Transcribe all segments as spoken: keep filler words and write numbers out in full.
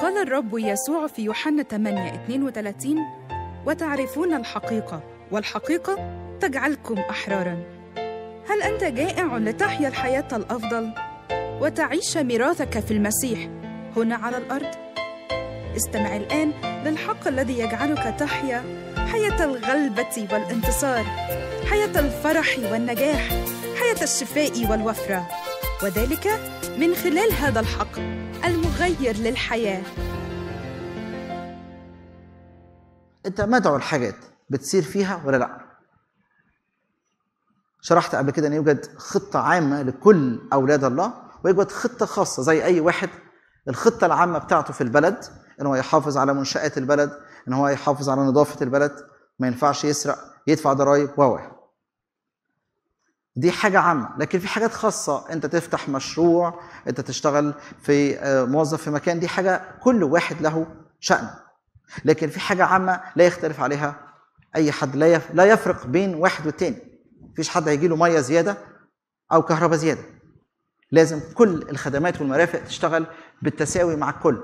قال الرب يسوع في يوحنا ثمانية اثنين وثلاثين: وتعرفون الحقيقة والحقيقة تجعلكم أحراراً. هل أنت جائع لتحيا الحياة الأفضل وتعيش ميراثك في المسيح هنا على الأرض؟ استمع الآن للحق الذي يجعلك تحيا حياة الغلبة والانتصار، حياة الفرح والنجاح، حياة الشفاء والوفرة، وذلك من خلال هذا الحق المغير للحياة. انت مدعو الحاجات بتصير فيها ولا لا؟ شرحت قبل كده ان يوجد خطة عامة لكل اولاد الله، ويوجد خطة خاصة زي اي واحد. الخطة العامة بتاعته في البلد ان هو يحافظ على منشآت البلد، ان هو يحافظ على نظافة البلد، ما ينفعش يسرق، يدفع ضرائب و دي حاجة عامة. لكن في حاجات خاصة، انت تفتح مشروع، انت تشتغل في موظف في مكان، دي حاجة كل واحد له شأن. لكن في حاجة عامة لا يختلف عليها اي حد، لا يفرق بين واحد والتاني. مفيش حد هيجي له مية زيادة او كهرباء زيادة، لازم كل الخدمات والمرافق تشتغل بالتساوي مع الكل.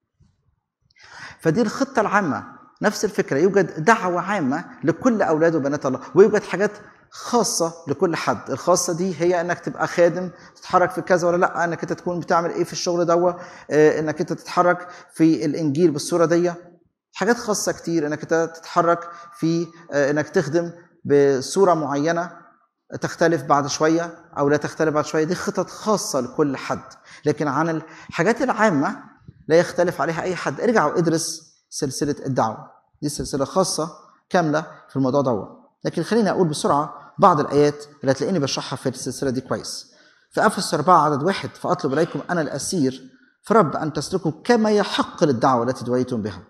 فدي الخطة العامة. نفس الفكرة، يوجد دعوة عامة لكل أولاد وبنات الله، ويوجد حاجات خاصة لكل حد. الخاصة دي هي انك تبقى خادم، تتحرك في كذا ولا لا، انك انت تكون بتعمل ايه في الشغل دوا، انك انت تتحرك في الانجيل بالصورة دي. حاجات خاصة كتير، انك انت تتحرك في انك تخدم بصورة معينة تختلف بعد شوية او لا تختلف بعد شوية. دي خطط خاصة لكل حد. لكن عن الحاجات العامة لا يختلف عليها اي حد. ارجع وادرس سلسلة الدعوة، دي سلسلة خاصة كاملة في الموضوع ده. لكن خليني اقول بسرعة بعض الايات اللي هتلاقيني بشرحها في السلسلة دي كويس. في افسس أربعة عدد واحد: فاطلب اليكم انا الاسير في رب ان تسلكوا كما يحق للدعوة التي دعيتم بها.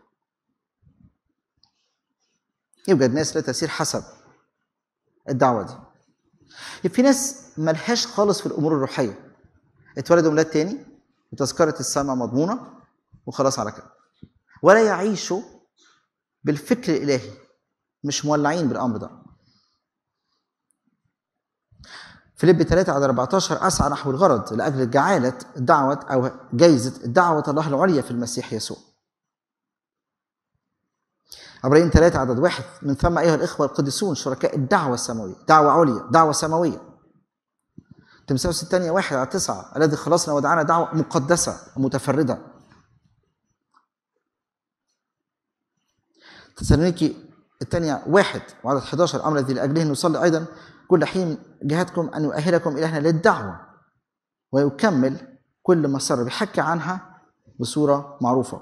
يوجد ناس لا تسير حسب الدعوة دي. في ناس ملهاش خالص في الامور الروحية، اتولدوا ميلاد تاني وتذكرة السماء مضمونة وخلاص على كده، ولا يعيشوا بالفكر الالهي، مش مولعين بالامر ده. فيليبي ثلاثة عدد أربعة عشر: اسعى نحو الغرض لاجل جعالة دعوة او جايزة دعوة الله العليا في المسيح يسوع. عبرين ثلاثة عدد واحد: من ثم ايها الاخوة القديسون شركاء الدعوة السماوية، دعوة عليا، دعوة سماوية. تمثال الثانية واحد على تسعة: الذي خلصنا ودعانا دعوة مقدسة متفردة. تسالونيكي الثانية واحد وعدد أحد عشر: الأمر الذي لأجله نصلي أيضا كل حين جهتكم أن يؤهلكم إلهنا للدعوة ويكمل كل ما سر. بيحكي عنها بصورة معروفة.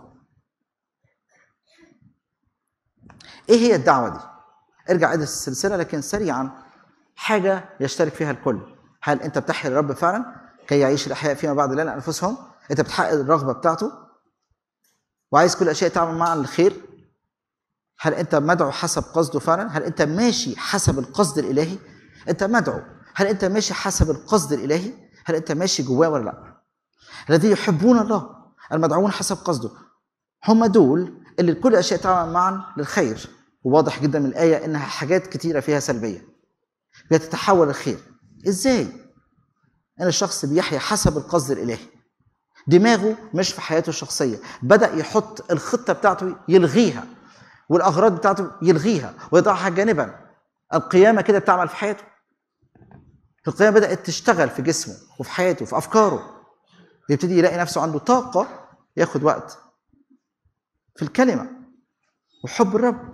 إيه هي الدعوة دي؟ ارجع ادرس السلسلة، لكن سريعا حاجة يشترك فيها الكل. هل أنت بتحيا الرب فعلا كي يعيش الأحياء فيما بعد لنا أنفسهم؟ أنت بتحقق الرغبة بتاعته وعايز كل أشياء تعمل معا للخير؟ هل أنت مدعو حسب قصده فعلا؟ هل أنت ماشي حسب القصد الإلهي؟ أنت مدعو، هل أنت ماشي حسب القصد الإلهي؟ هل أنت ماشي جواه ولا لا؟ الذين يحبون الله المدعوون حسب قصده هم دول اللي كل أشياء تعمل معا للخير. وواضح جدا من الآية إنها حاجات كتيرة فيها سلبية بتتحول للخير. إزاي؟ إن الشخص بيحيا حسب القصد الإلهي، دماغه مش في حياته الشخصية، بدأ يحط الخطة بتاعته يلغيها، والأغراض بتاعته يلغيها ويضعها جانبا. القيامة كده بتعمل في حياته. القيامة بدأت تشتغل في جسمه وفي حياته وفي أفكاره. يبتدي يلاقي نفسه عنده طاقة ياخد وقت في الكلمة وحب الرب.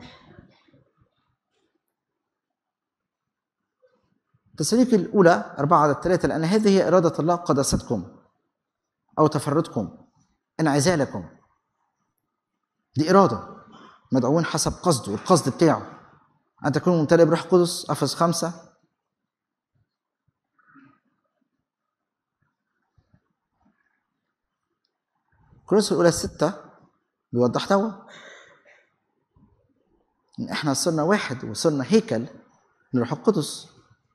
تسالونيكي الأولى أربعة عدد ثلاثة: لأن هذه هي إرادة الله قداستكم أو تفردكم انعزالكم. دي إرادة، مدعوين حسب قصده والقصد بتاعه، أن تكونوا ممتلئ بروح القدس. أفسس خمسة. كورنثوس الأولى ستة بيوضح دوا إن إحنا صرنا واحد وصرنا هيكل لروح القدس.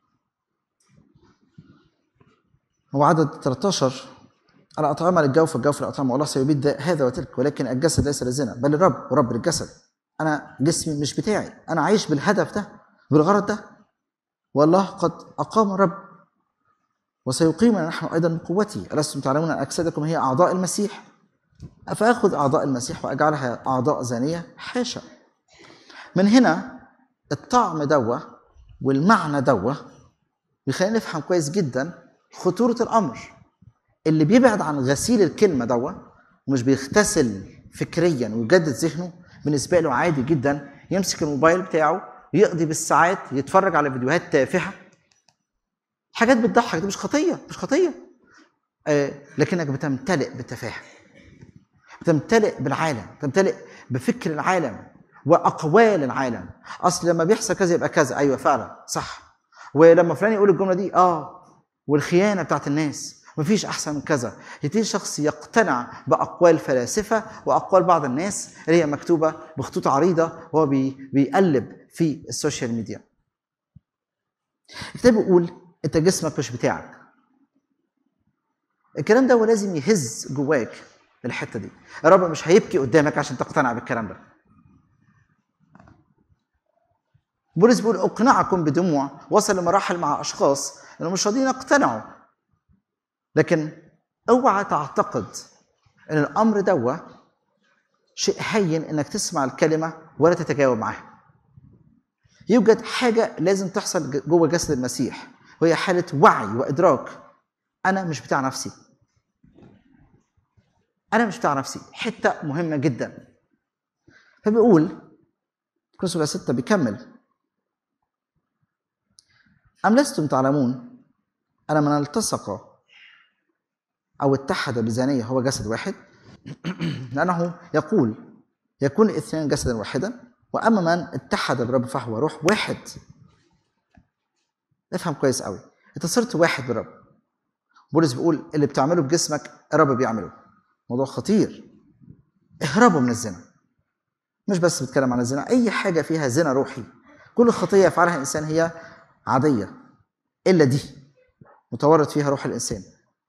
هو عدد ثلاثة عشر: الأطعمة للجوف والجوف للأطعمة، والله سيبيد هذا وتلك، ولكن الجسد ليس للزنا بل الرب ورب الجسد. أنا جسمي مش بتاعي، أنا عايش بالهدف ده بالغرض ده، والله قد أقام الرب وسيقيمنا نحن أيضا من قوته. ألستم تعلمون أن أجسادكم هي أعضاء المسيح؟ فاخذ اعضاء المسيح واجعلها اعضاء زانيه؟ حاشا. من هنا الطعم دوا والمعنى دوا بيخلينا نفهم كويس جدا خطوره الامر. اللي بيبعد عن غسيل الكلمه دوا ومش بيغتسل فكريا ويجدد ذهنه، بالنسبه له عادي جدا يمسك الموبايل بتاعه ويقضي بالساعات يتفرج على فيديوهات تافهه، حاجات بتضحك، دي مش خطيه، مش خطيه، آه لكنك بتمتلئ بالتفاهه، بتمتلئ بالعالم، بتمتلئ بفكر العالم واقوال العالم. اصل لما بيحصل كذا يبقى كذا، ايوه فعلا صح، ولما فلان يقول الجمله دي اه، والخيانه بتاعت الناس مفيش احسن من كذا. يبتدي شخص يقتنع باقوال فلاسفه واقوال بعض الناس اللي هي مكتوبه بخطوط عريضه وهو بي بيقلب في السوشيال ميديا. الكتاب بيقول انت جسمك مش بتاعك. الكلام ده هو لازم يهز جواك الحته دي. الرب مش هيبكي قدامك عشان تقتنع بالكلام ده. بولس بيقول اقنعكم بدموع، وصل لمراحل مع اشخاص انهم مش راضيين يقتنعوا. لكن اوعى تعتقد ان الامر دوا شيء هين انك تسمع الكلمه ولا تتجاوب معاها. يوجد حاجه لازم تحصل جوه جسد المسيح، وهي حاله وعي وادراك. انا مش بتاع نفسي، انا مش بتاع نفسي، حته مهمه جدا. فبيقول كورنثوس ستة بيكمل: أم لستم تعلمون أن من التصق أو اتحد بزانية هو جسد واحد؟ لأنه يقول يكون الاثنين جسدا واحدا، وأما من اتحد بالرب فهو روح واحد. افهم كويس قوي، انت صرت واحد بالرب. بولس بيقول اللي بتعمله بجسمك الرب بيعمله. موضوع خطير. اهربوا من الزنا. مش بس بتكلم عن الزنا، أي حاجة فيها زنا روحي. كل خطية يفعلها الإنسان هي عادية إلا دي متورط فيها روح الإنسان.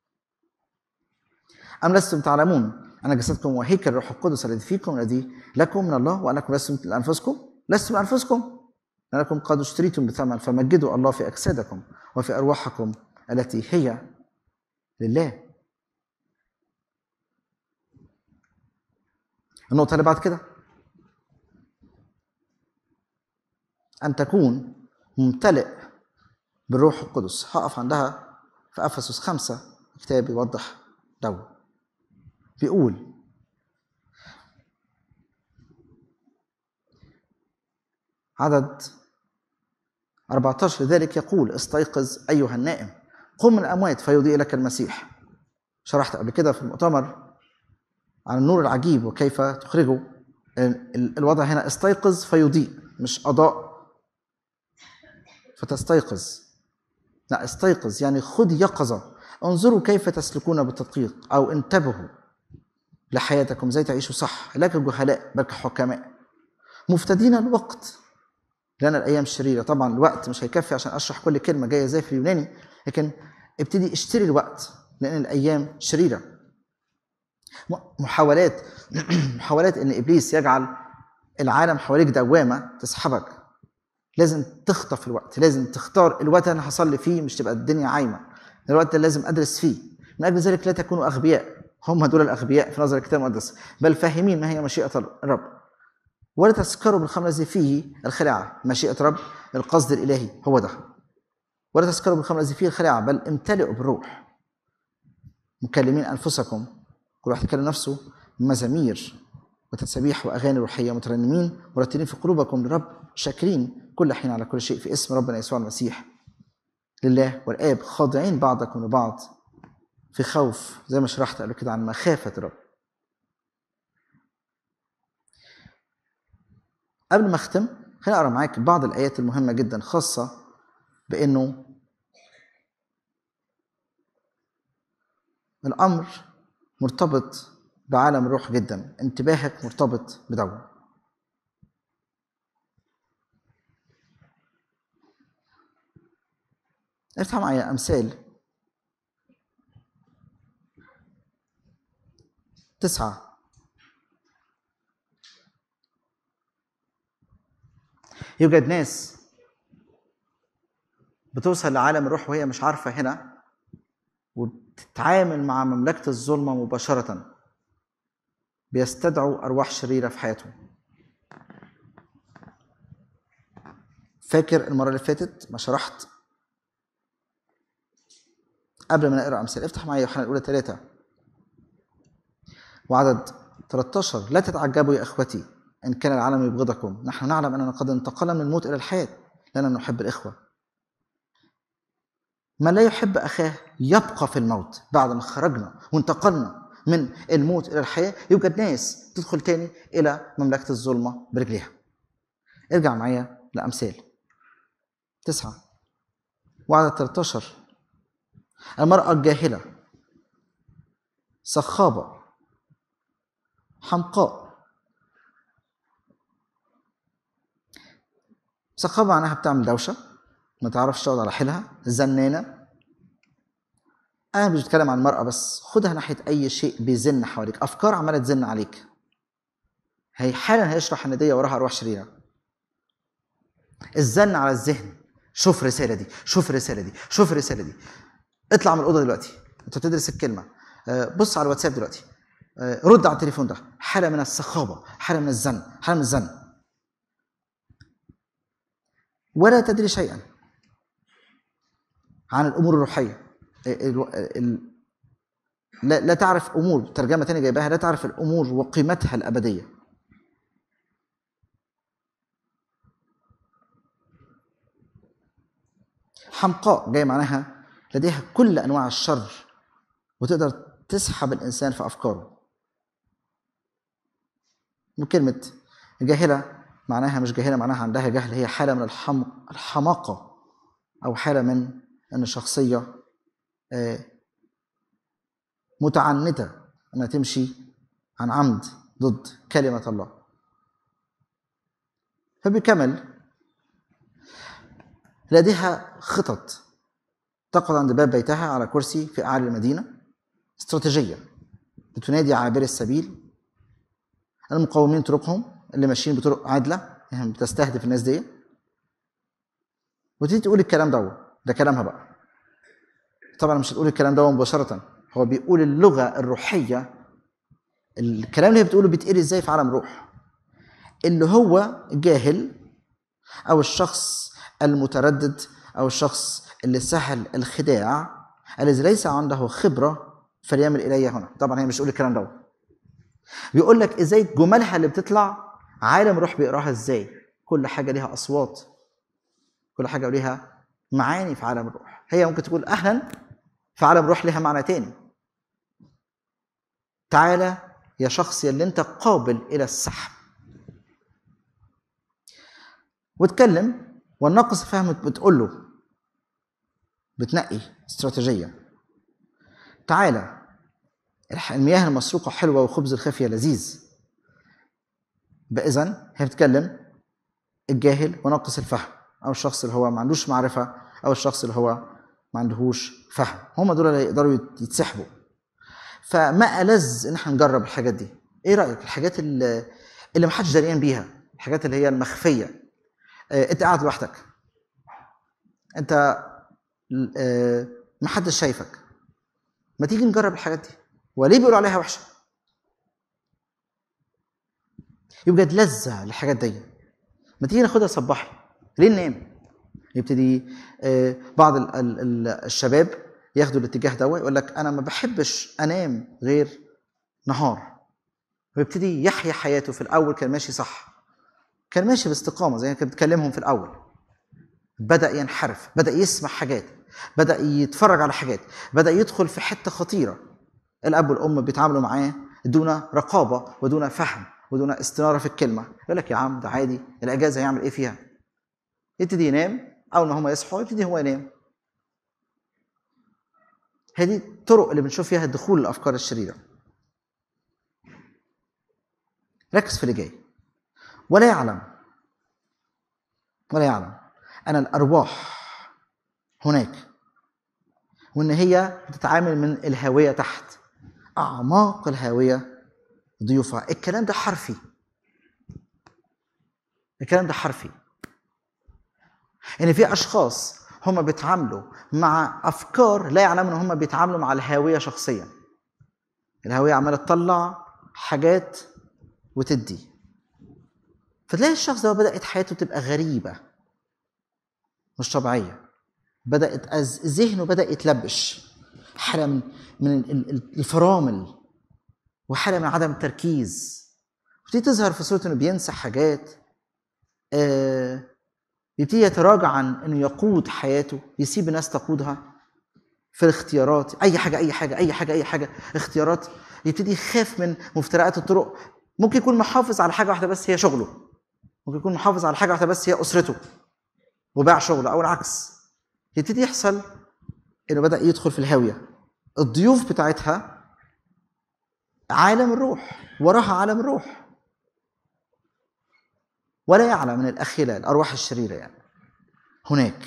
أم لستم تعلمون أن جسدكم وهيكل الروح القدس الذي فيكم الذي لكم من الله وأنكم لستم لأنفسكم؟ لستم لأنفسكم لأنكم قد اشتريتم بثمن، فمجدوا الله في أجسادكم وفي أرواحكم التي هي لله. النقطة اللي بعد كده أن تكون ممتلئ بالروح القدس. هقف عندها في أفسس خمسة، كتاب يوضح ده. بيقول عدد أربعة عشر: لذلك يقول استيقظ أيها النائم، قم من الأموات فيضيء لك المسيح. شرحت قبل كده في المؤتمر عن النور العجيب وكيف تخرجه. الوضع هنا استيقظ فيضيء، مش أضاء فتستيقظ، لا استيقظ يعني خذ يقظة. انظروا كيف تسلكون بالتدقيق، أو انتبهوا لحياتكم زي تعيشوا صح، لا كجهلاء بل كحكماء، مفتدين الوقت لأن الأيام شريرة. طبعا الوقت مش هيكفي عشان أشرح كل كلمة جاية زي في اليوناني، لكن ابتدي اشتري الوقت لأن الأيام شريرة. محاولات محاولات إن إبليس يجعل العالم حواليك دوامة تسحبك. لازم تخطف الوقت، لازم تختار الوقت اللي أنا هصلي فيه، مش تبقى الدنيا عايمة. الوقت اللي لازم أدرس فيه. من أجل ذلك لا تكونوا أغبياء، هم دول الأغبياء في نظر الكتاب المقدس، بل فاهمين ما هي مشيئة الرب. ولا تسكروا بالخمر الذي فيه الخلاعة. مشيئة رب القصد الإلهي هو ده. ولا تسكروا بالخمر الذي فيه الخلاعة بل امتلئوا بالروح، مكلمين أنفسكم، كل واحد يكلم نفسه، مزامير وتسابيح وأغاني روحية، مترنمين مرتلين في قلوبكم للرب، شاكرين كل حين على كل شيء في اسم ربنا يسوع المسيح لله والآب، خاضعين بعضكم لبعض في خوف، زي ما شرحت قبل كده عن مخافة الرب. قبل ما اختم خليني اقرا معاك بعض الايات المهمه جدا خاصه بانه الامر مرتبط بعالم الروح جدا، انتباهك مرتبط بدوره. افتح معايا امثال تسعة. يوجد ناس بتوصل لعالم الروح وهي مش عارفة هنا، وبتتعامل مع مملكة الظلمة مباشرة. بيستدعوا ارواح شريره في حياتهم. فاكر المره اللي فاتت ما شرحت قبل ما نقرا امثال؟ افتح معايا يوحنا الاولى ثلاثة وعدد ثلاثة عشر. لا تتعجبوا يا اخوتي ان كان العالم يبغضكم، نحن نعلم اننا قد انتقلنا من الموت الى الحياه لاننا نحب الاخوه. من لا يحب اخاه يبقى في الموت. بعد ما خرجنا وانتقلنا من الموت الى الحياه يوجد ناس تدخل تاني الى مملكه الظلمه برجليها. ارجع معايا لامثال تسعة وعدد ثلاثة عشر. المرأة الجاهلة صخابة حمقاء. صخابة معناها بتعمل دوشة، ما تعرفش تقعد على حيلها، زنانة. أنا مش بتكلم عن المرأة بس، خدها ناحية أي شيء بيزن حواليك، أفكار عمالة تزن عليك. هي حالا هيشرح إن دي وراها أرواح شريرة. الزن على الذهن، شوف الرسالة دي، شوف الرسالة دي، شوف الرسالة دي. اطلع من الأوضة دلوقتي، أنت بتدرس الكلمة، بص على الواتساب دلوقتي، رد على التليفون ده. حالة من الصخابة، حالة من الزن، حالة من الزن. ولا تدري شيئا عن الأمور الروحية. لا تعرف أمور، ترجمة تانية جايباها، لا تعرف الأمور وقيمتها الأبدية. حمقاء جاي معناها لديها كل أنواع الشر وتقدر تسحب الإنسان في أفكاره. وكلمة جاهلة معناها مش جاهلة، معناها عندها جهل، هي حالة من الحماقة أو حالة من أن شخصية متعنتة أنها تمشي عن عمد ضد كلمة الله. فبيكمل لديها خطط، تقعد عند باب بيتها على كرسي في أعلى المدينة، استراتيجية بتنادي عابر السبيل، المقاومين طرقهم، اللي ماشيين بطرق عادلة، يعني بتستهدف الناس دي، وتيجي تقول الكلام ده ده كلامها بقى. طبعا مش هتقول الكلام ده مباشرة، هو بيقول اللغة الروحية، الكلام اللي هي بتقوله بيتقري ازاي في عالم روح. اللي هو جاهل أو الشخص المتردد أو الشخص اللي سهل الخداع الذي ليس عنده خبرة فليعمل إلي هنا. طبعا هي مش تقول الكلام ده، بيقول لك ازاي جملها اللي بتطلع عالم روح بيقراها ازاي. كل حاجة ليها أصوات، كل حاجة ليها معاني في عالم الروح. هي ممكن تقول أهلا في عالم الروح لها معنى تاني. تعالى يا شخص اللي انت قابل إلى السحب، وتكلم والناقص فهم بتقول له، بتنقي استراتيجية. تعالى المياه المسروقة حلوة وخبز الخفية لذيذ. بإذن هي بتكلم الجاهل وناقص الفهم، أو الشخص اللي هو ما عندوش معرفة، أو الشخص اللي هو ما عندهوش فهم. هم دول اللي يقدروا يتسحبوا. فما ألذ إن احنا نجرب الحاجات دي. إيه رأيك؟ الحاجات اللي, اللي ما حدش دريان بيها، الحاجات اللي هي المخفية. اه أنت قاعد لوحدك، أنت اه ما حدش شايفك، ما تيجي نجرب الحاجات دي. وليه بيقولوا عليها وحشة؟ يوجد لذة للحاجات دي. ما تيجي ناخدها صباحي، ليه ننام؟ يبتدي بعض الشباب ياخدوا الاتجاه ده ويقول لك انا ما بحبش انام غير نهار، ويبتدي يحيا حياته. في الاول كان ماشي صح، كان ماشي باستقامه زي ما كنت بتكلمهم في الاول، بدا ينحرف، بدا يسمع حاجات، بدا يتفرج على حاجات، بدا يدخل في حته خطيره. الاب والام بيتعاملوا معاه دون رقابه ودون فهم ودون استناره في الكلمه. يقول لك يا عم ده عادي، الاجازه يعمل ايه فيها؟ يبتدي ينام، اول ما هم يصحوا يبتدي هو ينام. هذه الطرق اللي بنشوف فيها الدخول للافكار الشريره. ركز في اللي جاي. ولا يعلم ولا يعلم ان الارواح هناك، وان هي بتتعامل من الهاويه تحت، اعماق الهاويه ضيوفها. الكلام ده حرفي، الكلام ده حرفي. ان في اشخاص هم بيتعاملوا مع افكار لا يعلموا ان هم بيتعاملوا مع الهاويه شخصيا. الهاويه عماله تطلع حاجات وتدي. فتلاقي الشخص ده بدأت حياته تبقى غريبة مش طبيعية، بدأت ذهنه بدأ يتلبش، حالة من من الفرامل وحالة من عدم التركيز، وتبتدي تظهر في صورة انه بينسى حاجات، آه يبتدي يتراجع عن انه يقود حياته، يسيب الناس تقودها في الاختيارات، اي حاجه اي حاجه اي حاجه اي حاجه اختيارات، يبتدي يخاف من مفترقات الطرق. ممكن يكون محافظ على حاجه واحده بس هي شغله، ممكن يكون محافظ على حاجه واحده بس هي اسرته وباع شغله، او العكس. يبتدي يحصل انه بدا يدخل في الهاويه، الضيوف بتاعتها عالم الروح، وراها عالم الروح، ولا يعلم من الاخره الارواح الشريره يعني هناك،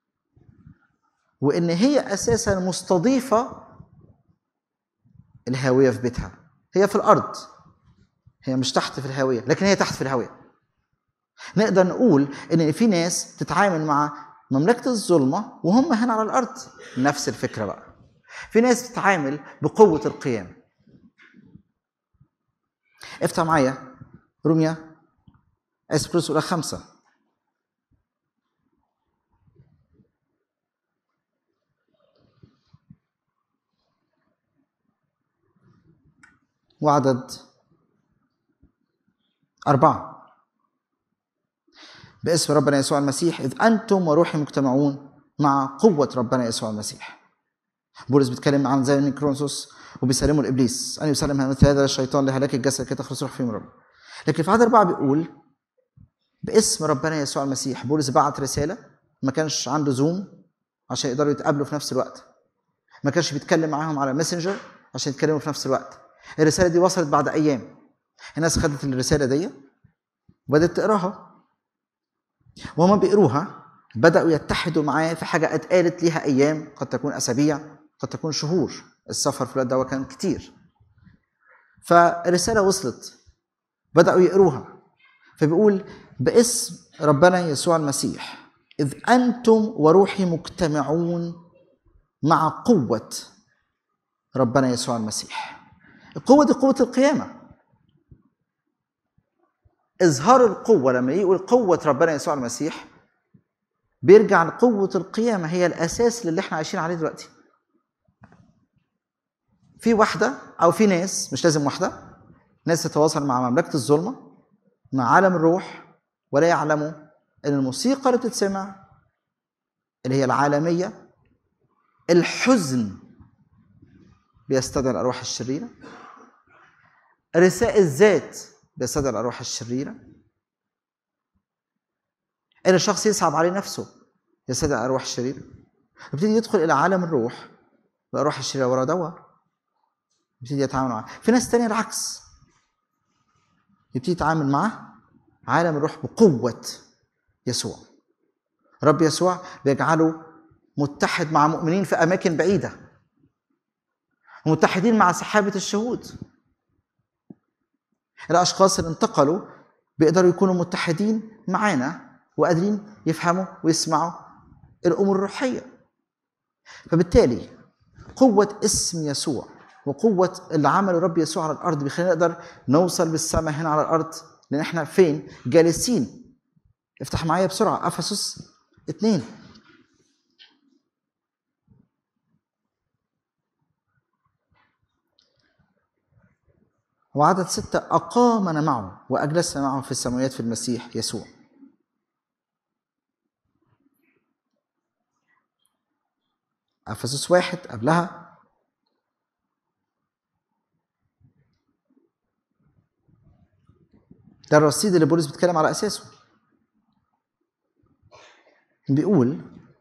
وان هي اساسا مستضيفه الهاويه في بيتها. هي في الارض، هي مش تحت في الهاويه، لكن هي تحت في الهاويه. نقدر نقول ان في ناس تتعامل مع مملكه الظلمه وهم هنا على الارض. نفس الفكره بقى، في ناس تتعامل بقوه القيام. افتح معايا روميا اسبرس اولى خمسة وعدد أربعة. باسم ربنا يسوع المسيح إذ أنتم وروحي مجتمعون مع قوة ربنا يسوع المسيح. بولس بيتكلم عن زي كرونسوس وبيسلموا لإبليس أن يسلم مثل هذا الشيطان لهلاك الجسد كي تخلص روح فيه من رب. لكن في عدد أربعة بيقول باسم ربنا يسوع المسيح. بولس بعت رسالة، ما كانش عنده زوم عشان يقدروا يتقابلوا في نفس الوقت، ما كانش بيتكلم معاهم على ماسنجر عشان يتكلموا في نفس الوقت. الرسالة دي وصلت بعد أيام، الناس خدت الرسالة دي وبدأت تقراها، وهم بيقروها بدأوا يتحدوا معاه في حاجة اتقالت ليها أيام، قد تكون أسابيع، قد تكون شهور. السفر في الوقت ده كان كتير، فالرسالة وصلت، بدأوا يقروها. فبيقول باسم ربنا يسوع المسيح إذ أنتم وروحي مجتمعون مع قوة ربنا يسوع المسيح. القوة دي قوة القيامة. إظهار القوة لما يقول قوة ربنا يسوع المسيح بيرجع لقوة القيامة، هي الأساس اللي احنا عايشين عليه دلوقتي. في واحدة أو في ناس، مش لازم واحدة، ناس تتواصل مع مملكة الظلمة، مع عالم الروح، ولا يعلموا أن الموسيقى اللي بتتسمع اللي هي العالمية، الحزن بيستدعي الأرواح الشريرة، رثاء الذات بيستدعي الأرواح الشريرة، إن الشخص يصعب عليه نفسه يستدعي الأرواح الشريرة. يبتدي يدخل إلى عالم الروح والأرواح الشريرة ورا دوا، يبتدي يتعامل معاه. في ناس تانية العكس، يبتدي يتعامل مع عالم الروح بقوة يسوع. رب يسوع بيجعله متحد مع مؤمنين في أماكن بعيدة، ومتحدين مع سحابة الشهود. الأشخاص اللي انتقلوا بيقدروا يكونوا متحدين معانا وقادرين يفهموا ويسمعوا الأمور الروحية. فبالتالي قوة اسم يسوع وقوة اللي عمله رب يسوع على الأرض بيخلينا نقدر نوصل بالسماء هنا على الأرض. لأن احنا فين؟ جالسين. افتح معايا بسرعة أفسس اتنين. وعدد ستة أقامنا معه وأجلسنا معه في السماوات في المسيح يسوع. أفسس واحد قبلها ده الرصيد اللي بولس بيتكلم على أساسه. بيقول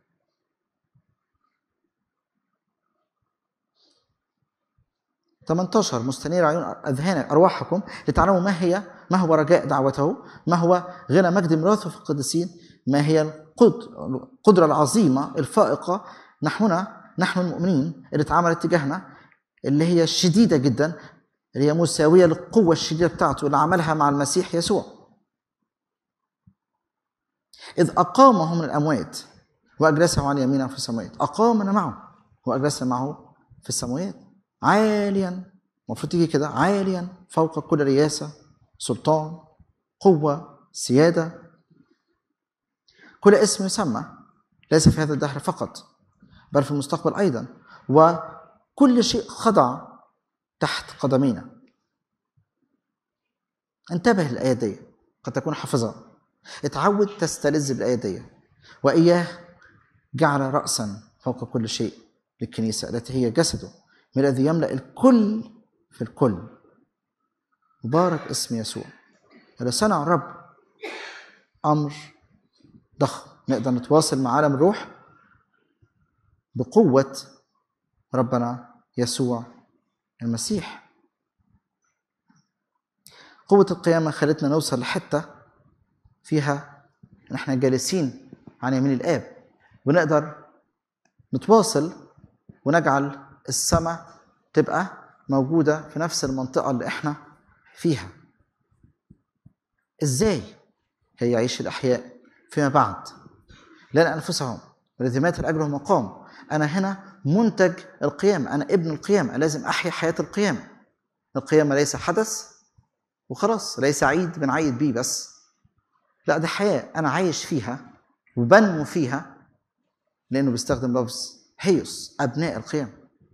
ثمانية عشر مستنير عيون أذهان أرواحكم لتعلموا ما هي ما هو رجاء دعوته، ما هو غنى مجد ميراثه في القديسين، ما هي القدرة العظيمة الفائقة نحونا نحن المؤمنين اللي اتعملت تجاهنا، اللي هي الشديدة جدا، اللي هي مساوية للقوة الشديدة بتاعته اللي عملها مع المسيح يسوع. إذ أقامه من الأموات وأجلسه عن يمينه في السماوات. أقامنا معه وأجلسنا معه في السماوات عاليا المفروض تيجي كده عاليا فوق كل رياسة، سلطان، قوة، سيادة، كل اسم يسمى، ليس في هذا الدهر فقط بل في المستقبل أيضا، وكل شيء خضع تحت قدمينا. انتبه للآية دي، قد تكون حافظها. اتعود تستلذ بالآية دي. وإياه جعل رأسا فوق كل شيء للكنيسة التي هي جسده، من الذي يملأ الكل في الكل. مبارك اسم يسوع اللي صنع الرب أمر ضخم. نقدر نتواصل مع عالم الروح بقوة ربنا يسوع المسيح. قوة القيامة خلتنا نوصل لحتة فيها نحن جالسين عن يمين الآب، ونقدر نتواصل ونجعل السماء تبقى موجودة في نفس المنطقة اللي احنا فيها. ازاي؟ كي يعيش الأحياء فيما بعد لأن أنفسهم والذي مات لأجلهم وقام. أنا هنا منتج القيامة، أنا ابن القيامة، لازم أحيا حياة القيامة. القيامة ليس حدث وخلاص، ليس عيد بنعيد بيه بس، لا، ده حياة أنا عايش فيها وبنمو فيها، لأنه بيستخدم لفظ هيوس، أبناء القيامة.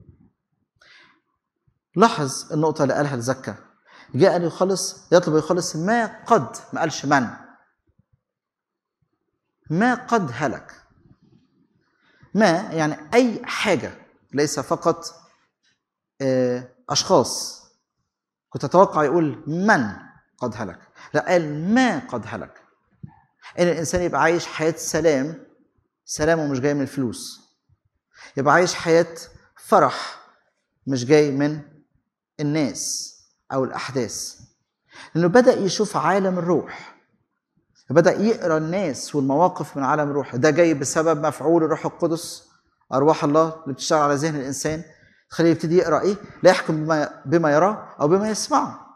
لاحظ النقطة اللي قالها لزكا، جاء ليخلص، يطلب يخلص ما قد، ما قالش من، ما قد هلك. ما يعني أي حاجة، ليس فقط أشخاص. كنت أتوقع يقول من قد هلك، لا، قال ما قد هلك. إن الإنسان يبقى عايش حياة سلام، سلامه مش جاي من الفلوس. يبقى عايش حياة فرح مش جاي من الناس أو الأحداث، لأنه بدأ يشوف عالم الروح، بدأ يقرأ الناس والمواقف من عالم الروح. ده جاي بسبب مفعول الروح القدس، أرواح الله اللي بتشتغل على ذهن الإنسان تخليه يبتدي يقرأ إيه؟ لا يحكم بما, بما يراه أو بما يسمعه،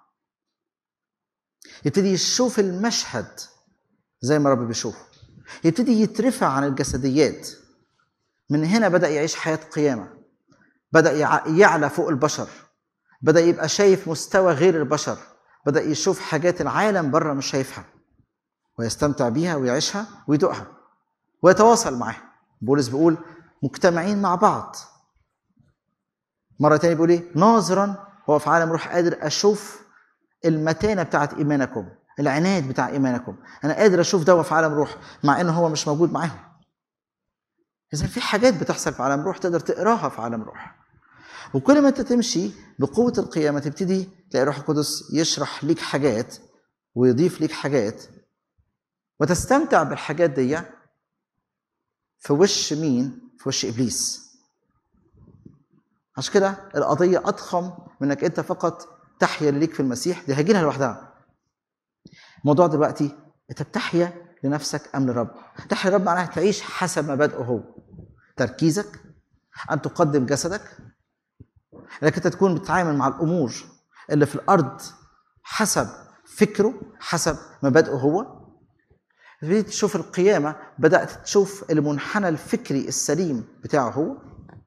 يبتدي يشوف المشهد زي ما رب بيشوفه، يبتدي يترفع عن الجسديات. من هنا بدأ يعيش حياة قيامة، بدأ يعلى فوق البشر، بدأ يبقى شايف مستوى غير البشر، بدأ يشوف حاجات العالم بره مش شايفها، ويستمتع بيها ويعيشها ويدوقها ويتواصل معها. بولس بيقول مجتمعين مع بعض. مرة تانية بيقول ايه؟ ناظرا، هو في عالم روح قادر أشوف المتانة بتاعت إيمانكم، العناد بتاع إيمانكم. أنا قادر أشوف ده في عالم روح مع إنه هو مش موجود معاهم. إذا في حاجات بتحصل في عالم روح تقدر تقراها في عالم روح. وكل ما أنت تمشي بقوة القيامة تبتدي تلاقي روح القدس يشرح ليك حاجات ويضيف ليك حاجات، وتستمتع بالحاجات دي في وش مين؟ في وش إبليس. عشان كده القضية أضخم من أنك أنت فقط تحيا ليك في المسيح، دي هجيلها لوحدها. الموضوع دلوقتي أنت بتحيا لنفسك أم للرب؟ تحيا للرب معناها تعيش حسب مبادئه هو، تركيزك أن تقدم جسدك، انك انت تكون بتتعامل مع الامور اللي في الارض حسب فكره، حسب مبادئه هو. بدأت تشوف القيامة، بدأت تشوف المنحنى الفكري السليم بتاعه هو،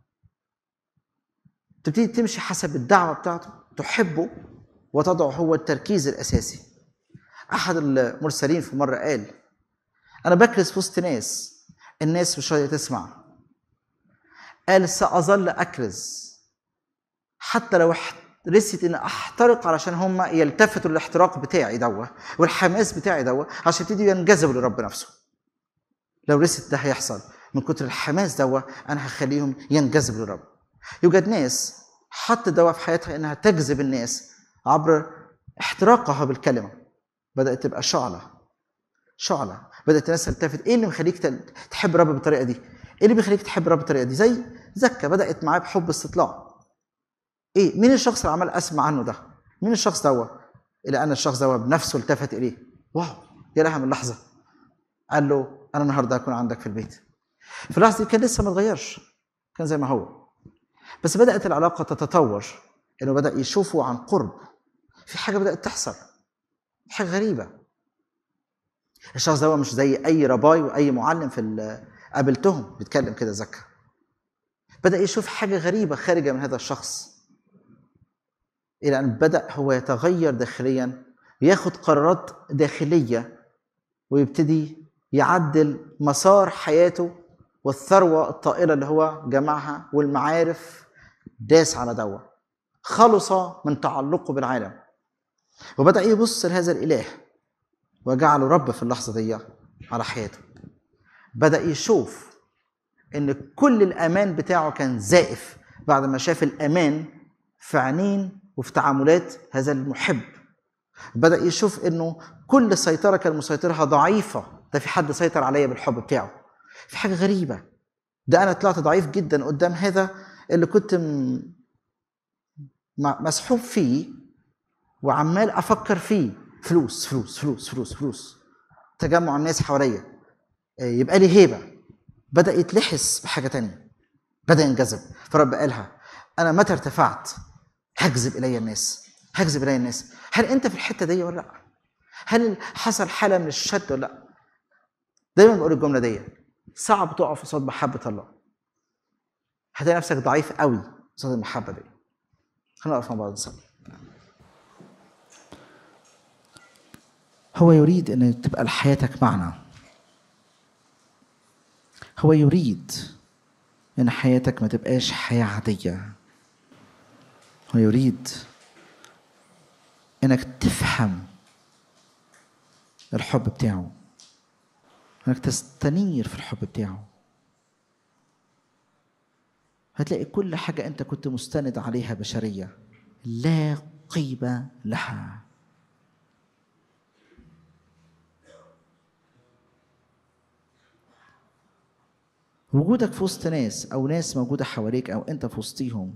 تبتدي تمشي حسب الدعوة بتاعته، تحبه وتضع هو التركيز الأساسي. أحد المرسلين في مرة قال أنا بكرز في وسط ناس، الناس مش راضية تسمع. قال سأظل أكرز حتى لو رست ان احترق علشان هم يلتفتوا للاحتراق بتاعي دوه والحماس بتاعي دوه عشان يبتدوا ينجذبوا لرب نفسه. لو رست ده هيحصل من كتر الحماس دوه، انا هخليهم ينجذبوا للرب. يوجد ناس حط دوه في حياتها انها تجذب الناس عبر احتراقها بالكلمه، بدات تبقى شعله شعله، بدات الناس تلتفت. ايه اللي مخليك تحب الرب بالطريقه دي؟ ايه اللي بيخليك تحب الرب بالطريقه دي؟ زي زكا بدات معاه بحب استطلاع. ايه مين الشخص اللي عمال اسمع عنه ده؟ مين الشخص ده؟ الى ان الشخص ده بنفسه التفت اليه. واو، يا لها من لحظه قال له انا النهارده هكون عندك في البيت. في اللحظه دي كان لسه ما اتغيرش، كان زي ما هو، بس بدات العلاقه تتطور، انه بدا يشوفه عن قرب. في حاجه بدات تحصل، حاجه غريبه. الشخص ده مش زي اي رباي واي معلم في قابلتهم بيتكلم كده زكا. بدا يشوف حاجه غريبه خارجه من هذا الشخص. إلى أن بدأ هو يتغير داخليا، ياخد قرارات داخلية، ويبتدي يعدل مسار حياته والثروة الطائلة اللي هو جمعها والمعارف. داس على دوا، خلص من تعلقه بالعالم، وبدأ يبص لهذا الإله وجعله رب في اللحظة دي على حياته. بدأ يشوف إن كل الأمان بتاعه كان زائف بعد ما شاف الأمان في عينين وفي تعاملات هذا المحب. بدأ يشوف إنه كل سيطرة كان مسيطرها ضعيفة، ده في حد سيطر عليا بالحب بتاعه. في حاجة غريبة، ده أنا طلعت ضعيف جدا قدام هذا اللي كنت مسحوب فيه وعمال أفكر فيه. فلوس فلوس فلوس فلوس فلوس، تجمع الناس حواليا، يبقى لي هيبة. بدأ يتلحس بحاجة تانية، بدأ ينجذب. فرب قالها أنا متى ارتفعت هجذب إلي الناس، هجذب إلي الناس. هل أنت في الحتة دي ولا لأ؟ هل حصل حالة من الشد ولا لأ؟ دايما بقول الجملة دي، صعب تقف قصاد محبة الله، هتلاقي نفسك ضعيف قوي قصاد المحبة دي. خلينا نقف مع بعض نصلي. هو يريد أن تبقى لحياتك معنى، هو يريد أن حياتك ما تبقاش حياة عادية، هو يريد أنك تفهم الحب بتاعه، أنك تستنير في الحب بتاعه. هتلاقي كل حاجة أنت كنت مستند عليها بشرية لا قيمة لها. وجودك في وسط ناس أو ناس موجودة حواليك أو أنت في وسطيهم،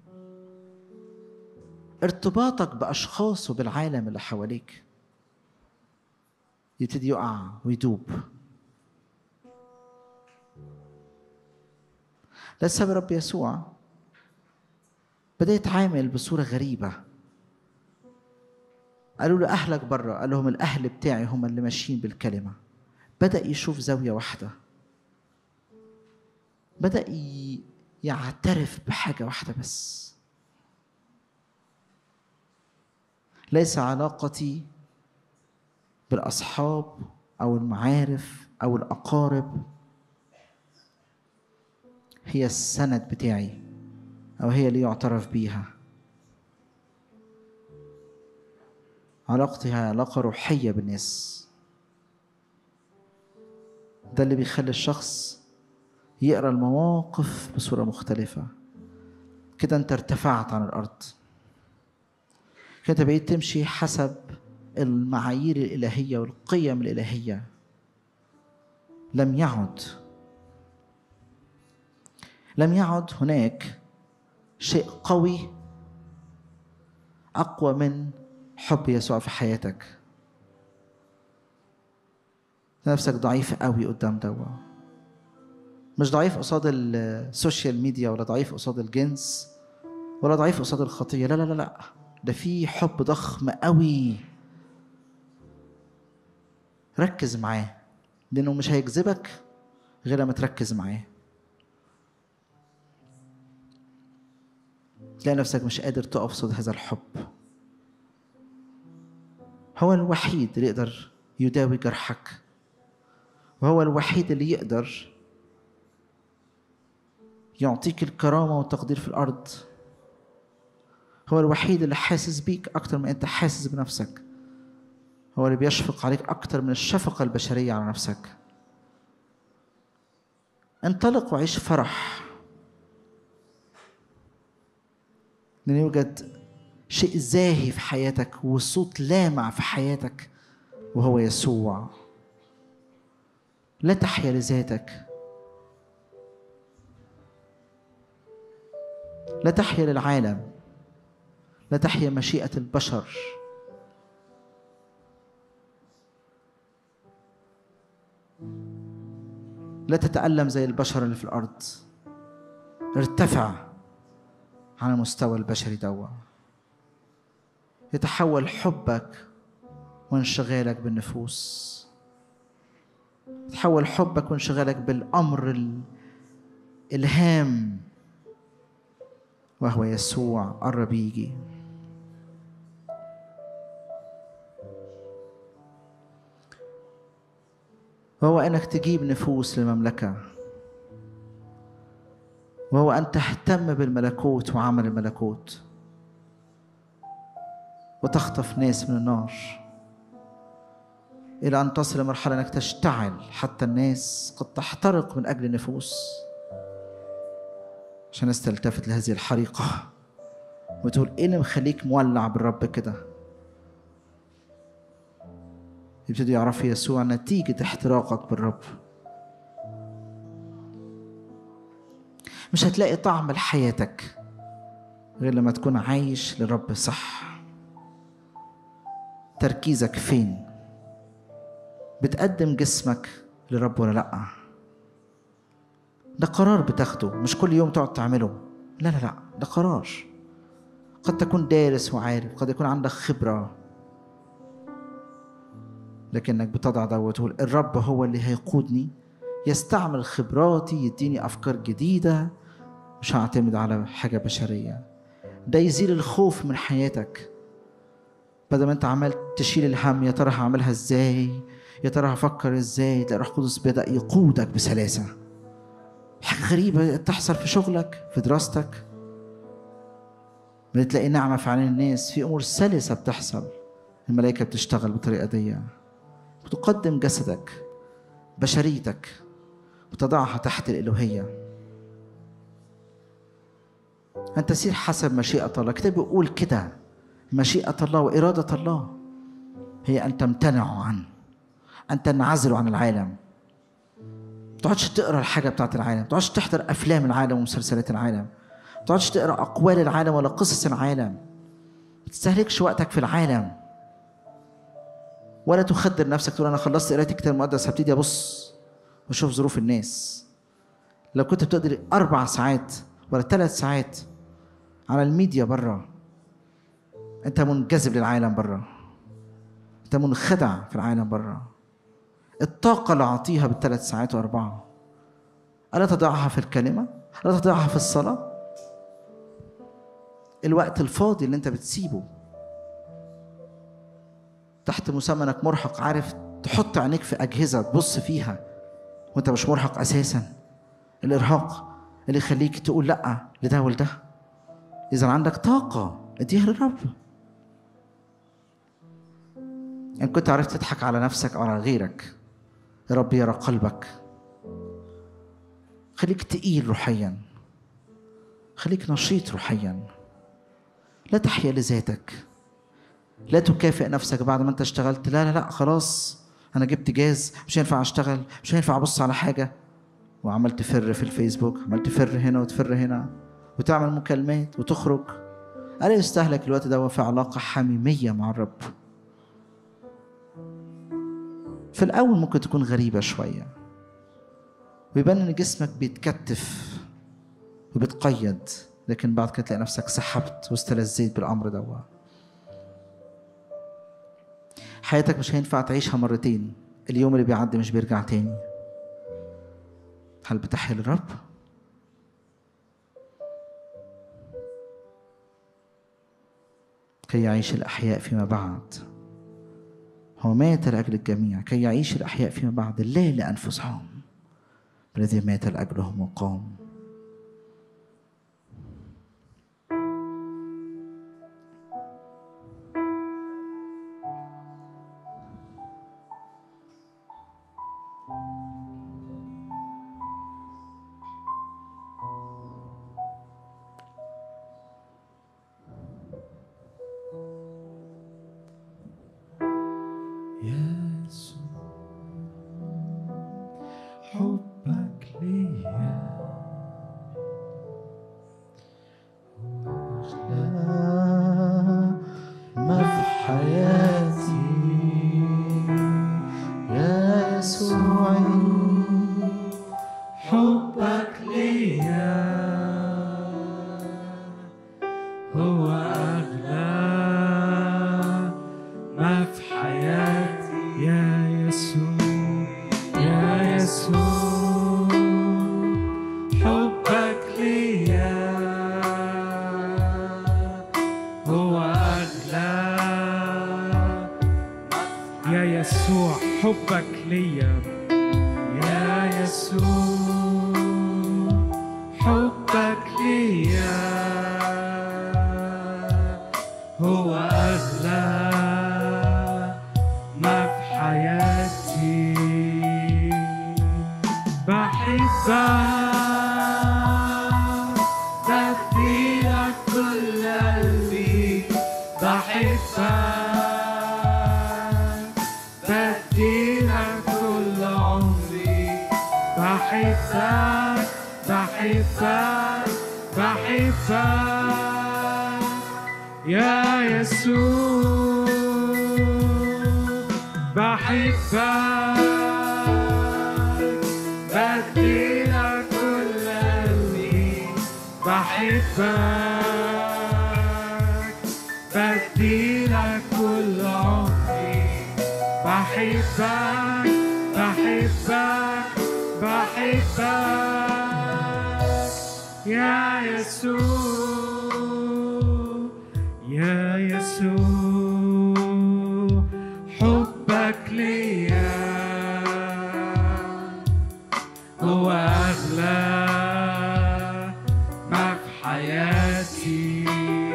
ارتباطك بأشخاص وبالعالم اللي حواليك يبتدي يقع ويدوب. ده السبب رب يسوع بدأ يتعامل بصورة غريبة. قالوا له أهلك بره، قال لهم الأهل بتاعي هم اللي ماشيين بالكلمة. بدأ يشوف زاوية واحدة، بدأ يعترف بحاجة واحدة بس، ليس علاقتي بالأصحاب أو المعارف أو الأقارب هي السند بتاعي أو هي اللي يعترف بيها. علاقتي هي علاقة روحية بالناس. ده اللي بيخلي الشخص يقرأ المواقف بصورة مختلفة. كده أنت ارتفعت عن الأرض، كده أنت بقيت تمشي حسب المعايير الإلهية والقيم الإلهية. لم يعد لم يعد هناك شيء قوي أقوى من حب يسوع في حياتك. نفسك ضعيف قوي قدام دوا، مش ضعيف قصاد السوشيال ميديا ولا ضعيف قصاد الجنس ولا ضعيف قصاد الخطية، لا لا لا لا، ده في حب ضخم قوي. ركز معاه، لأنه مش هيجذبك غير لما تركز معاه. تلاقي نفسك مش قادر تقف قصاد هذا الحب. هو الوحيد اللي يقدر يداوي جرحك، وهو الوحيد اللي يقدر يعطيك الكرامة والتقدير في الأرض. هو الوحيد اللي حاسس بيك أكتر من أنت حاسس بنفسك. هو اللي بيشفق عليك أكتر من الشفقة البشرية على نفسك. انطلق وعيش فرح، لأن يوجد شيء زاهي في حياتك وصوت لامع في حياتك، وهو يسوع. لا تحيا لذاتك، لا تحيا للعالم، لا تحيا مشيئة البشر. لا تتألم زي البشر اللي في الأرض. ارتفع عن المستوى البشري دوا. يتحول حبك وانشغالك بالنفوس، يتحول حبك وانشغالك بالأمر الهام، وهو يسوع قرب يجي. وهو أنك تجيب نفوس للمملكة، وهو أن تهتم بالملكوت وعمل الملكوت وتخطف ناس من النار إلى أن تصل لمرحلة أنك تشتعل حتى الناس قد تحترق من أجل النفوس، عشان الناس تلتفت لهذه الحريقة وتقول إيه اللي مخليك مولع بالرب كده؟ يبتدوا يعرفوا يسوع نتيجة احتراقك بالرب. مش هتلاقي طعم لحياتك غير لما تكون عايش للرب صح. تركيزك فين؟ بتقدم جسمك للرب ولا لأ؟ ده قرار بتاخده، مش كل يوم تقعد تعمله. لا لا لا، ده قرار. قد تكون دارس وعارف، قد يكون عندك خبرة، لكنك بتضع ده وتقول الرب هو اللي هيقودني، يستعمل خبراتي، يديني أفكار جديدة، مش هعتمد على حاجة بشرية. ده يزيل الخوف من حياتك، بدل ما انت عمال تشيل الهم، يا ترى هعملها ازاي، يا ترى هفكر ازاي، تلاقي روح القدس بدأ يقودك بسلاسة. حاجة غريبة تحصل في شغلك، في دراستك، بتلاقي نعمة في عين الناس، في أمور سلسة بتحصل. الملائكة بتشتغل بطريقة دي، بتقدم جسدك، بشريتك، وتضعها تحت الإلوهية. أن تسير حسب مشيئة الله. الكتاب بيقول كده، مشيئة الله وإرادة الله هي أن تمتنعوا عنه، أن تنعزلوا عن العالم. ما تقعدش تقرأ الحاجة بتاعت العالم، ما تقعدش تحضر أفلام العالم ومسلسلات العالم، ما تقعدش تقرأ أقوال العالم ولا قصص العالم. ما تستهلكش وقتك في العالم، ولا تخدر نفسك تقول أنا خلصت قراءة الكتاب المقدس هبتدي أبص وأشوف ظروف الناس. لو كنت بتقدر أربع ساعات ولا ثلاث ساعات على الميديا بره، أنت منجذب للعالم بره، أنت منخدع في العالم بره. الطاقة اللي أعطيها بالثلاث ساعات وأربعة، ألا تضعها في الكلمة؟ ألا تضعها في الصلاة؟ الوقت الفاضي اللي أنت بتسيبه تحت مسمى أنك مرهق، عارف تحط عينيك في أجهزة تبص فيها وأنت مش مرهق أساسا. الإرهاق اللي يخليك تقول لأ لده ولده. إذا عندك طاقة اديها للرب. إن كنت عرفت تضحك على نفسك أو على غيرك، الرب يرى قلبك. خليك تقيل روحيا، خليك نشيط روحيا. لا تحيا لذاتك، لا تكافئ نفسك بعد ما انت اشتغلت. لا لا لا، خلاص انا جبت جاز، مش هينفع اشتغل، مش هينفع ابص على حاجة، وعملت تفر في الفيسبوك، عملت تفر هنا وتفر هنا، وتعمل مكالمات وتخرج. ألا يستهلك الوقت ده في علاقة حميمية مع الرب؟ في الأول ممكن تكون غريبة شوية، ويبان إن جسمك بيتكتف وبتقيد، لكن بعد كده تلاقي نفسك سحبت واستلذيت بالأمر ده. حياتك مش هينفع تعيشها مرتين، اليوم اللي بيعدي مش بيرجع تاني. هل بتحيا للرب؟ كي يعيش الأحياء فيما بعد. هو مات لأجل الجميع كي يعيش الأحياء فيما بعد، لا لأنفسهم، الذي مات لأجلهم وقام. حبك ليا بديلك كل قلبي، بحبك بديلك كل عمري، بحبك بحبك بحبك يا يسوع، بحبك بديلك كل قلبي، بحبك بديلك كل عمري، بحبك بحبك بحبك يا يسوع، يا يسوع حبك ليا هو أغلى ما في حياتي،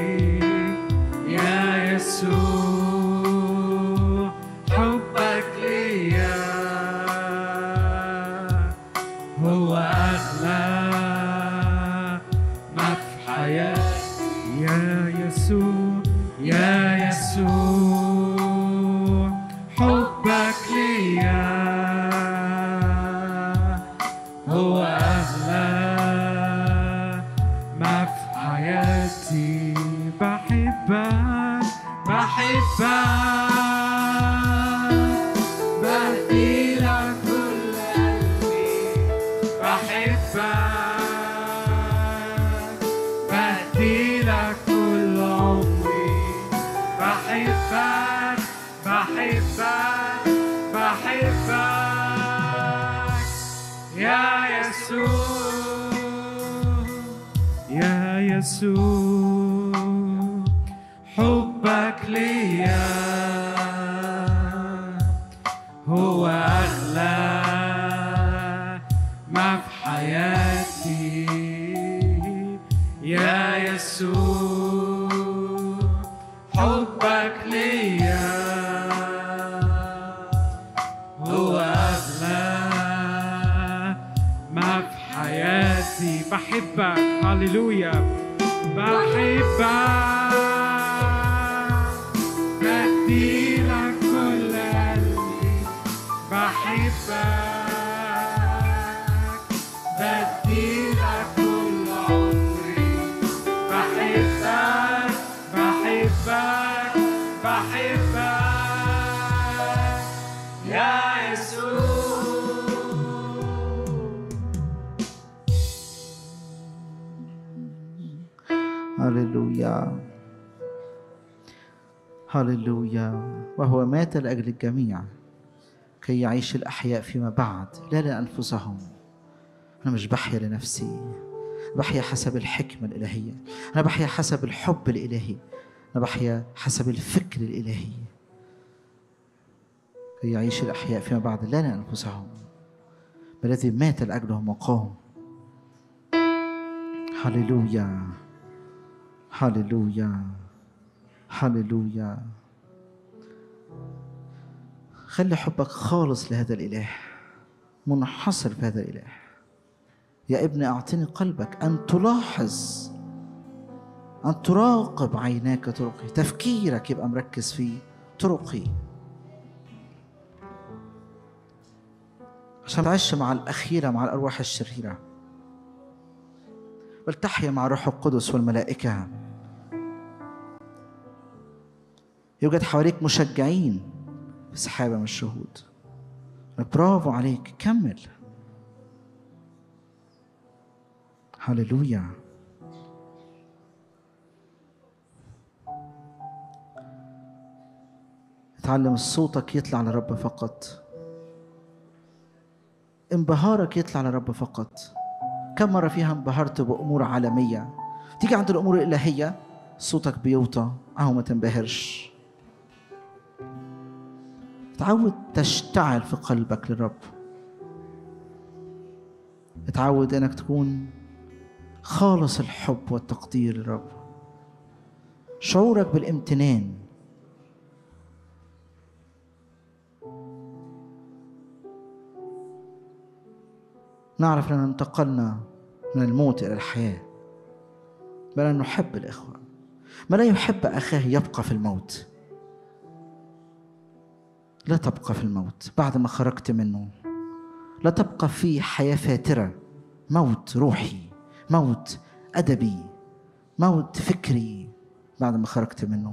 يا يسوع حبك ليا هو أغلى ما في حياتي، يا يسوع يا يسوع حبك ليا هو أغلى ما في حياتي، بحبك بحبك بديلك كل قلبي، بحبك بديلك كل عمري، بحبك بحبك بحبك يا يسوع، يا يسوع حبك ليا هو أغلى ما في حياتي، يا يسوع حبك ليا هو أغلى ما في حياتي، بحبك هاليلويا، بحبك بديلك كل قلبي، بحبك بديلك كل عمري، بحبك بحبك بحبك يا يسوع. هللويا هللويا. وهو مات لأجل الجميع كي يعيش الأحياء فيما بعد لا لأنفسهم. أنا مش بحيا لنفسي، بحيا حسب الحكمة الإلهية، أنا بحيا حسب الحب الإلهي، أنا بحيا حسب الفكر الإلهي، كي يعيش الأحياء فيما بعد لا لأنفسهم بل الذي مات لأجلهم وقام. هللويا هللويا هللويا. خلي حبك خالص لهذا الإله، منحصر في هذا الإله. يا ابني أعطني قلبك أن تلاحظ، أن تراقب عيناك طرقي، تفكيرك يبقى مركز في طرقي، عشان تعيش مع الأخيرة، مع الأرواح الشريرة، بل تحيا مع الروح القدس والملائكة. يوجد حواليك مشجعين في سحابة من الشهود. برافو عليك، كمل. هللويا. اتعلم صوتك يطلع لرب فقط، انبهارك يطلع لرب فقط. كم مرة فيها انبهرت بأمور عالمية، تيجي عند الأمور الإلهية صوتك بيوطى أو ما تنبهرش. اتعود تشتعل في قلبك للرب، اتعود انك تكون خالص الحب والتقدير للرب، شعورك بالامتنان. نعرف أننا انتقلنا من الموت إلى الحياة، بل أن نحب الإخوة. ما لا يحب أخاه يبقى في الموت. لا تبقى في الموت بعد ما خرجت منه. لا تبقى في حياة فاترة، موت روحي، موت أدبي، موت فكري بعد ما خرجت منه.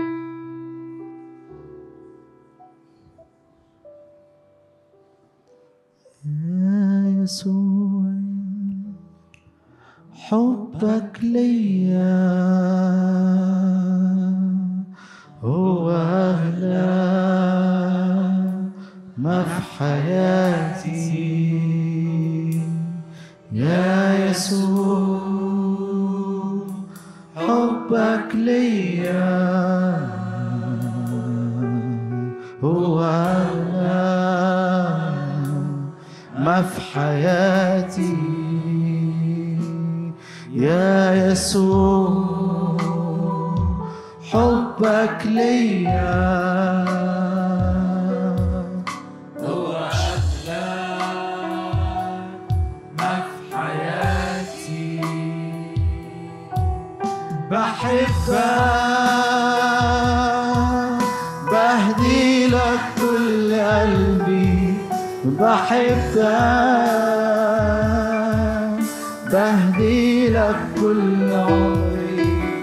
يا يسوع حبك ليا هو أغلى ما في حياتي. يا يسوع حبك ليا هو أغلى ما في حياتي. يا يسوع حبك ليا هو أغلى ما في حياتي. بحبك بهدي لك كل قلبي. بحبك بهدي لك كل عمري.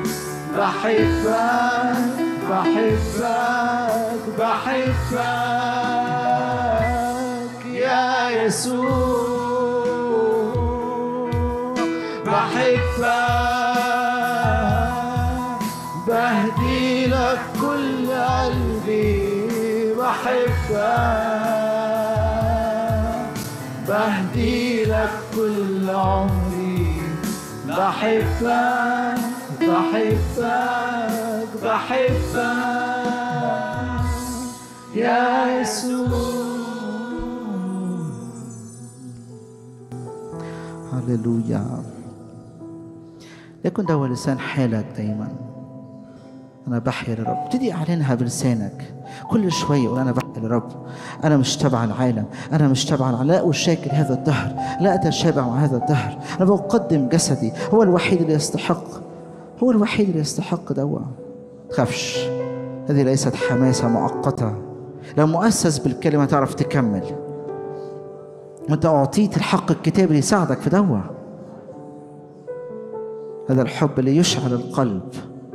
بحبك بحبك بحبك يا يسوع. بحبك بهدي لك كل قلبي. بحبك بهدي لك كل عمري. بحبك بحبك بحبك يا يسوع. هللويا. يكن ده لسان حالك دايما. أنا بحيا للرب. ابتدي أعلنها بلسانك كل شوية. وأنا بحيا للرب. أنا مش تبع العالم. أنا مش تبع العالم. لا أشاكل هذا الدهر. لا أتشابه مع هذا الدهر. أنا بقدم جسدي. هو الوحيد اللي يستحق. هو الوحيد اللي يستحق دوا. تخافش. هذه ليست حماسة مؤقتة. لو مؤسس بالكلمة تعرف تكمل. وأنت أعطيت الحق الكتابي اللي يساعدك في دوا. هذا الحب اللي يشعل القلب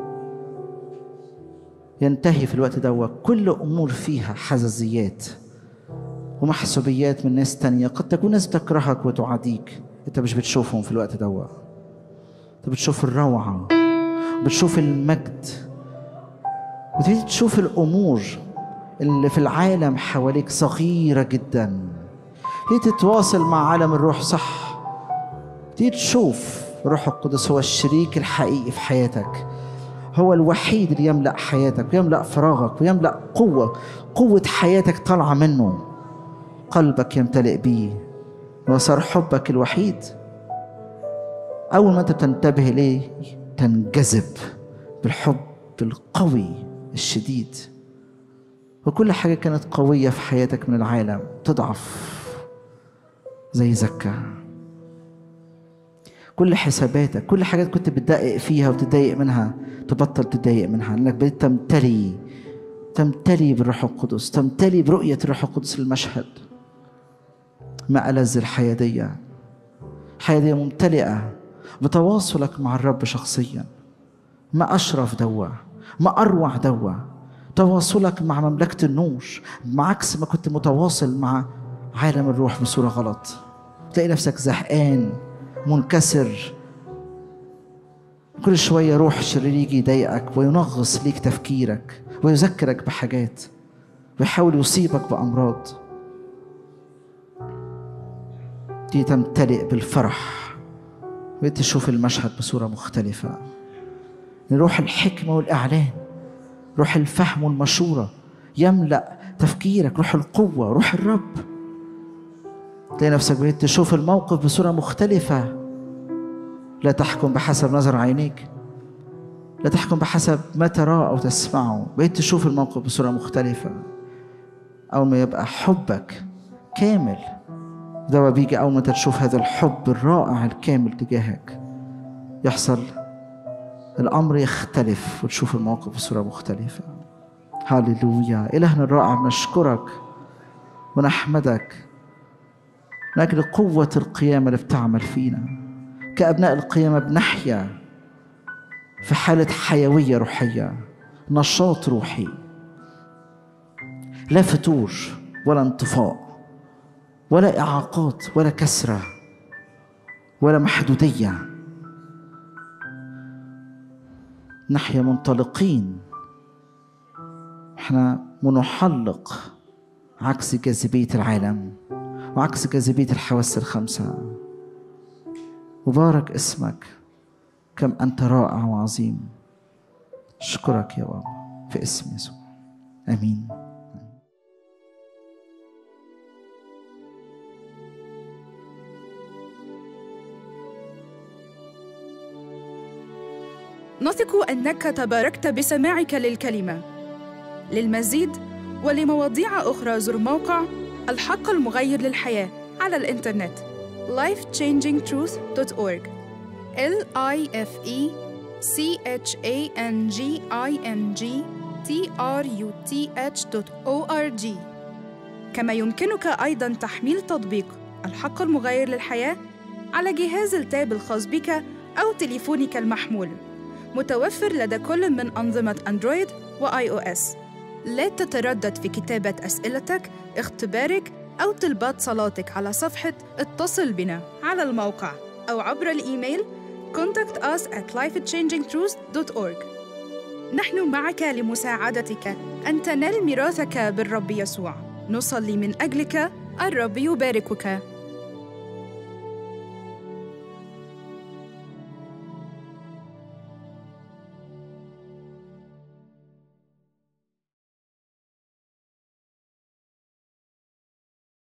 ينتهي في الوقت دوا كل أمور فيها حزازيات ومحسوبيات من ناس تانية. قد تكون ناس تكرهك وتعاديك. أنت مش بتشوفهم في الوقت دوا. أنت بتشوف الروعة، بتشوف المجد، وتبتدي تشوف الأمور اللي في العالم حواليك صغيرة جدا. تبتدي تتواصل مع عالم الروح صح. تبتدي تشوف روح القدس هو الشريك الحقيقي في حياتك. هو الوحيد اللي يملأ حياتك ويملأ فراغك ويملأ قوة. قوة حياتك طالعة منه. قلبك يمتلئ بيه وصار حبك الوحيد. أول ما أنت بتنتبه ليه تنجذب بالحب القوي الشديد. وكل حاجة كانت قوية في حياتك من العالم تضعف زي زكا. كل حساباتك، كل حاجات كنت بتدقق فيها وتضايق منها تبطل تضايق منها، لأنك بدأت تمتلي تمتلي بالروح القدس، تمتلي برؤية الروح القدس للمشهد. ما ألذ الحياة دي. الحياة دي ممتلئة بتواصلك مع الرب شخصيا. ما أشرف دوا، ما أروع دوا تواصلك مع مملكة النور، بعكس ما كنت متواصل مع عالم الروح بصورة غلط. تلاقي نفسك زهقان منكسر. كل شوية روح شرير يجي يضايقك وينغص ليك تفكيرك ويذكرك بحاجات ويحاول يصيبك بأمراض. دي تمتلئ بالفرح وتشوف المشهد بصورة مختلفة. روح الحكمة والإعلان، روح الفهم والمشورة يملأ تفكيرك. روح القوة، روح الرب. تلاقي نفسك بقيت تشوف الموقف بصورة مختلفة. لا تحكم بحسب نظر عينيك، لا تحكم بحسب ما تراه أو تسمعه. بقيت تشوف الموقف بصورة مختلفة. أول ما يبقى حبك كامل ده بيجي أول ما تشوف هذا الحب الرائع الكامل تجاهك، يحصل الأمر يختلف وتشوف الموقف بصورة مختلفة. هاليلويا. إلهنا الرائع، نشكرك ونحمدك من أجل قوة القيامة اللي بتعمل فينا. كأبناء القيامة بنحيا في حالة حيوية روحية، نشاط روحي، لا فتور ولا انطفاء ولا إعاقات ولا كسرة ولا محدودية. نحيا منطلقين، احنا منحلق عكس جاذبية العالم وعكس جاذبية الحواس الخمسة. مبارك اسمك، كم أنت رائع وعظيم. أشكرك يا بابا في اسم يسوع، آمين. نثق أنك تباركت بسماعك للكلمة. للمزيد ولمواضيع أخرى زر موقع الحق المغير للحياة على الإنترنت life changing truth dot org L I F E C H A N G I N G T R U T H dot org. كما يمكنك أيضاً تحميل تطبيق الحق المغير للحياة على جهاز التاب الخاص بك أو تليفونك المحمول، متوفر لدى كل من أنظمة أندرويد وآي أو إس. لا تتردد في كتابة أسئلتك، اختبارك أو طلبات صلاتك على صفحة اتصل بنا على الموقع أو عبر الإيميل contact us at life changing truth dot org. نحن معك لمساعدتك أن تنال ميراثك بالرب يسوع. نصلي من أجلك. الرب يباركك.